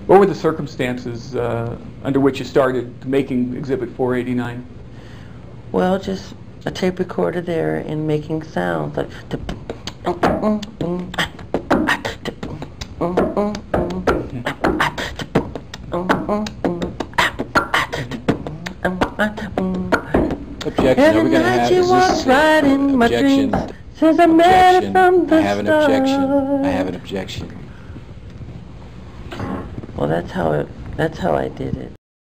What were the circumstances under which you started making Exhibit 489? Well, just a tape recorder there and making sounds like Objection. Are we going to have is this right in my objection? dreams since I met her Objection. from the I have an objection. start. I have an objection. Well, that's how I did it.